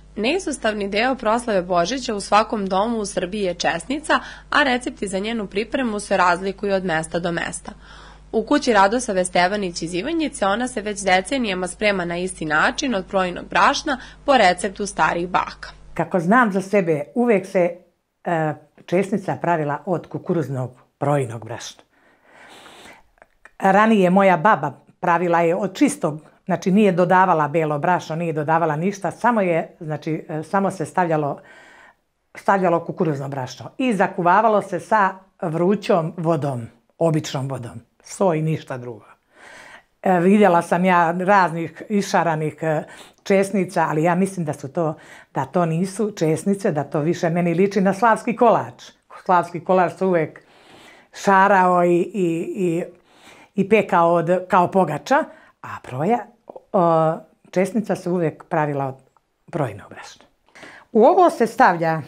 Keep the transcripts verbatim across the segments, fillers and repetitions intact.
Neizostavni deo proslave Božića u svakom domu u Srbiji je česnica, a recepti za njenu pripremu se razlikuju od mesta do mesta. U kući Radosave Stevanić iz Ivanjice ona se već decenijama sprema na isti način od projinog brašna po receptu starih baka. Kako znam za sebe, uvek se e, česnica pravila od kukuruznog projinog brašna. Ranije moja baba pravila je od čistog, znači nije dodavala belo brašno, nije dodavala ništa, samo je, znači, samo se stavljalo, stavljalo kukuruzno brašno i zakuvavalo se sa vrućom vodom, običnom vodom, so i ništa drugo. E, vidjela sam ja raznih išaranih česnica, ali ja mislim da su to, da to nisu česnice, da to više meni liči na slavski kolač. Slavski kolač se uvek šarao i, i, i, i pekao od, kao pogača, a proja, o, česnica se uvijek pravila od projinog brašna. U ovo se stavlja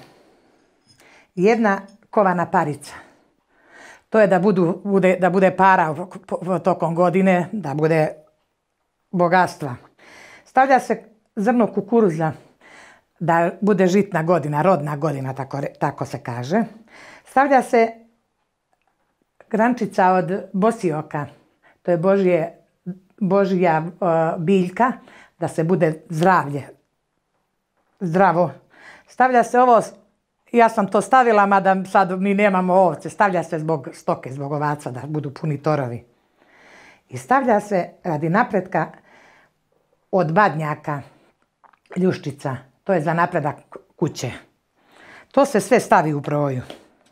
jedna kovana parica. To je da, budu, bude, da bude para tokom godine, da bude bogatstva. Stavlja se zrno kukuruza, da bude žitna godina, rodna godina, tako, tako se kaže. Stavlja se grančica od bosioka, to je Božje Božja uh, biljka, da se bude zdravlje, zdravo. Stavlja se ovo, ja sam to stavila, mada sad mi nemamo ovce, stavlja se zbog stoke, zbog ovaca, da budu puni torovi. I stavlja se radi napretka od badnjaka, ljuščica, to je za napredak kuće. To se sve stavi u proju.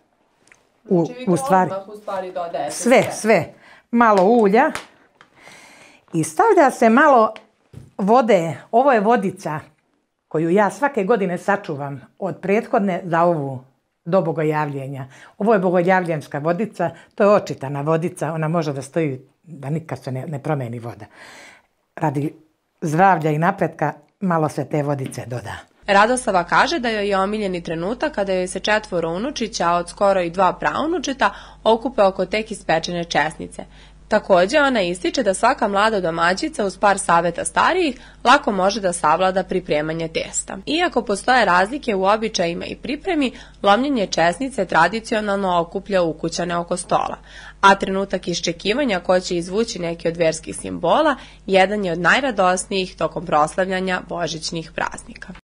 U, znači vi to u stvari, odmah u stvari dodajete sve, sve. Malo ulja. I stavlja se malo vode, ovo je vodica koju ja svake godine sačuvam od prethodne za ovu do bogojavljenja. Ovo je bogojavljenska vodica, to je očitana vodica, ona može da stoji, da nikad se ne, ne promeni voda. Radi zdravlja i napretka malo se te vodice doda. Radosava kaže da joj je omiljeni trenutak kada joj se četvoro unučića, a od skoro i dva praunučeta, okupe oko tek ispečene česnice. Također, ona ističe da svaka mlada domaćica uz par saveta starijih lako može da savlada pripremanje testa. Iako postoje razlike u običajima i pripremi, lomljenje česnice tradicionalno okuplja ukućane oko stola, a trenutak iščekivanja ko će izvući neki od verskih simbola jedan je od najradosnijih tokom proslavljanja božićnih praznika.